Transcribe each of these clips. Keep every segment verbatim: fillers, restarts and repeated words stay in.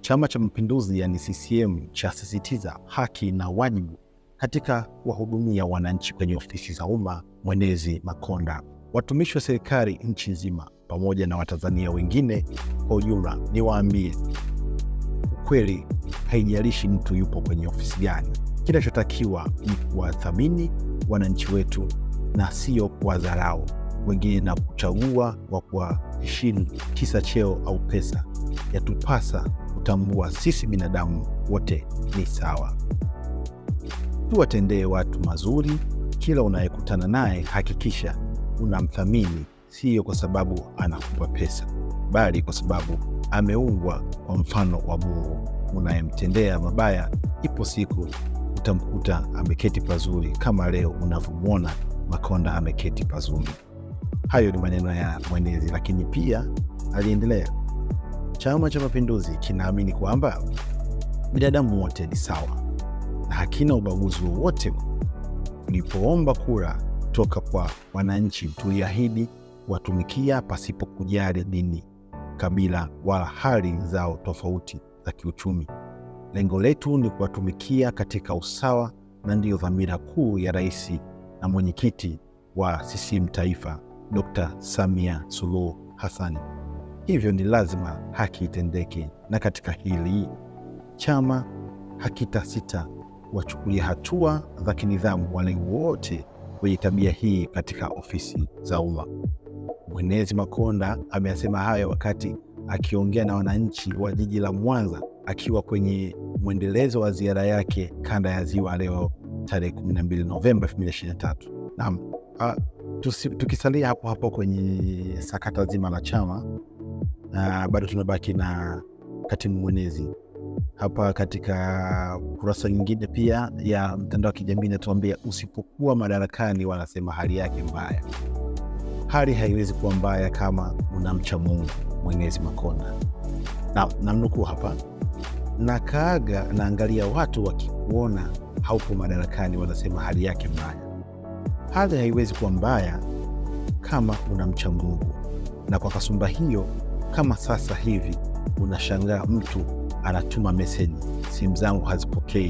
Chama cha Mapinduzi yani C C M chasisitiza haki na wajibu katika kuwahudumia wananchi kwenye ofisi za umma. Mwenezi Makonda. Watumishi wa serikali nchi nzima pamoja na Watanzania wengine kwa ujumla, niwaambie ukweli, haijalishi mtu yupo kwenye ofisi gani. Kinachotakiwa ni kuwathamini wananchi wetu na sio kuwadharau wengine na kuchagua wa kuwaheshimu kisa cheo au pesa. Yatupasa kutambua sisi binadamu wote ni sawa. Tuwatendee watu mazuri. Kila unayekutana naye hakikisha unamthamini, sio kwa sababu anakupa pesa, bali kwa sababu ameumbwa kwa mfano wa Mungu. Unayemtendea mabaya, ipo siku utamkuta ameketi pazuri, kama leo unavyomwona Makonda ameketi pazuri. Hayo ni maneno ya Mwenezi, lakini pia aliendelea, Chama cha Mapinduzi kinaamini kwamba binadamu wote ni sawa na hakina ubaguzi wowote. Tulipoomba kura toka kwa wananchi, tuliahidi watumikia pasipo kujali dini, kabila wala hali zao tofauti za kiuchumi. Lengo letu ni kuwatumikia katika usawa, na ndiyo dhamira kuu ya Rais na mwenyekiti wa C C M Taifa Dokta Samia Suluhu Hassan. Hivyo ni lazima haki itendeke, na katika hili chama hakitasita wachukulia hatua za kinidhamu wale wote wenye tabia hii katika ofisi za umma. Mwenezi Makonda amesema hayo wakati akiongea na wananchi wa jiji la Mwanza akiwa kwenye mwendelezo wa ziara yake kanda ya Ziwa leo tarehe kumi na mbili Novemba elfu mbili ishirini na tatu. Naam, tukisalia hapo hapo kwenye sakata zima la chama, na bado tunabaki na katibu mwenezi hapa katika kurasa nyingine pia ya mtandao wa kijamii inatuambia, usipokuwa madarakani wanasema hali yake mbaya. Hali haiwezi kuwa mbaya kama unamcha Mungu. Mwenezi Makonda. Na namnukuu hapa, Nakaaga, naangalia watu wakikuona haupo madarakani wanasema hali yake mbaya. Hali haiwezi kuwa mbaya kama unamcha Mungu. Na kwa kasumba hiyo, kama sasa hivi unashangaa mtu anatuma meseji, simu zangu huzipokei.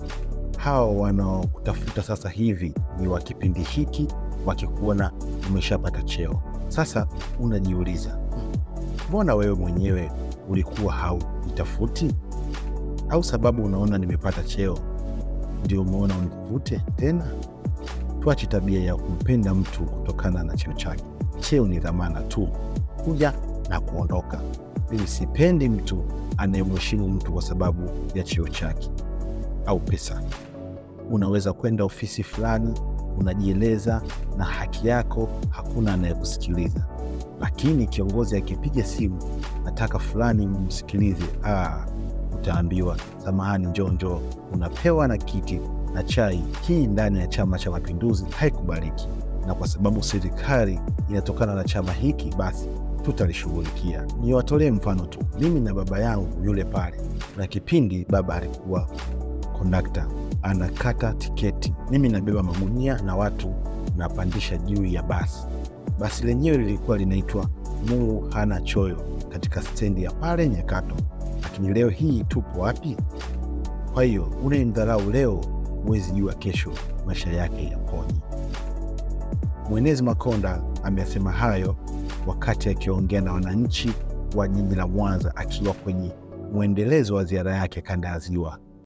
Hao wanaokutafuta sasa hivi ni wa kipindi hiki, wakikuona umeshapata cheo. Sasa unajiuliza, mbona wewe mwenyewe ulikuwa haujitafuti? Au sababu unaona nimepata cheo ndio umeona unitafute tena? Tuache tabia ya kumpenda mtu kutokana na cheo chake. Cheo ni dhamana tu, kuja na kuondoka. Mimi sipendi mtu anayemheshimu mtu kwa sababu ya cheo chake au pesa. Unaweza kwenda ofisi fulani, unajieleza na haki yako, hakuna anayekusikiliza. Lakini kiongozi akipiga simu, nataka fulani msikilize, ah, utaambiwa samahani, njoo njoo, unapewa na kiti na chai. Hii ndani ya Chama cha Mapinduzi haikubaliki, na kwa sababu serikali inatokana na chama hiki, basi tutalishughulikia. Niwatolee mfano tu, mimi na baba yangu yule pale, na kipindi baba alikuwa kondakta, anakata tiketi, mimi nabeba magunia na watu napandisha juu ya basi. Basi lenyewe lilikuwa linaitwa Mungu hana choyo, katika stendi ya pale Nyakato. Lakini leo hii tupo wapi? Kwa hiyo unayemdharau leo, huwezi jua kesho maisha yake yapoje. Mwenezi Makonda amesema hayo wakati akiongea na wananchi wa jiji la Mwanza akiwa kwenye mwendelezo wa ziara yake kanda ya Ziwa